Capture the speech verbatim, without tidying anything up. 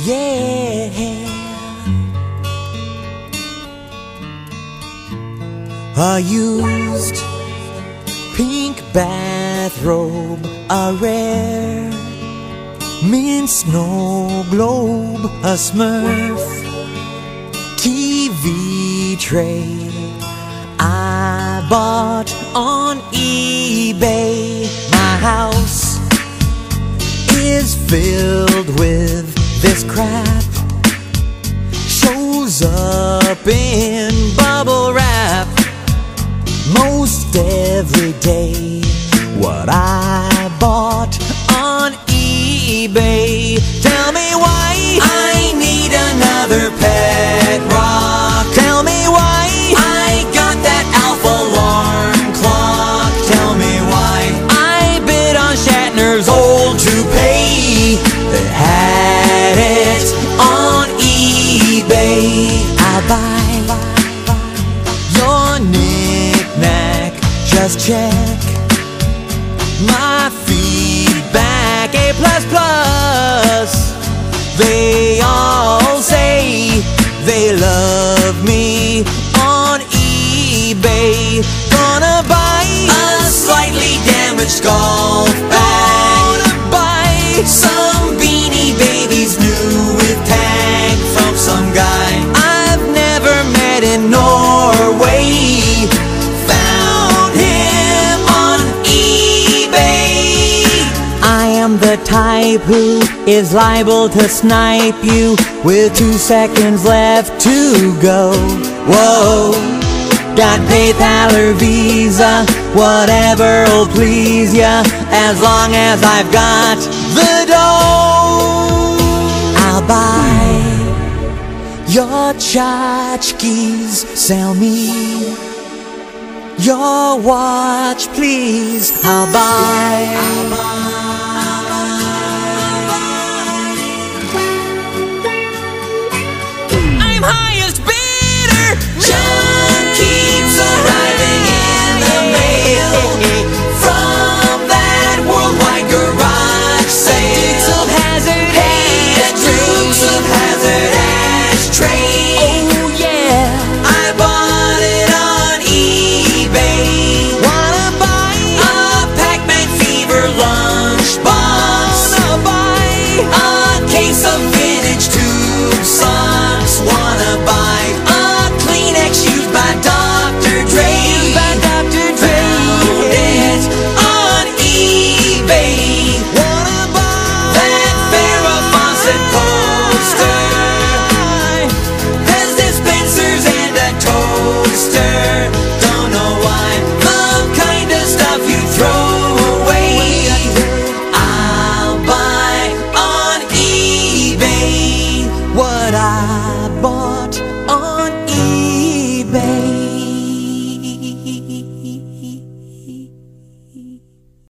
yeah. A used pink bathrobe, a rare mint snow globe, a Smurf T V tray I bought on eBay. My house is filled with this crap, shows up in bubble wrap most every day. What I bought on eBay. Tell me why I need another pet rock. Tell me why I got that Alf alarm clock. Tell me why I bid on Shatner's old toupee. They had it on eBay. I'll buy your knick-knack, just check my feedback, A plus plus. They all say they love me on eBay. Gonna buy a slightly damaged golf bag. Gonna buy some Beanie Babies new with tag from some guy I've never met in Norway. Found him on eBay. I am the type who is liable to snipe you with two seconds left to go. Whoa, got PayPal or Visa, whatever'll please ya, as long as I've got the dough. I'll buy your tchotchkes, sell me your watch please. I'll buy, I'll buy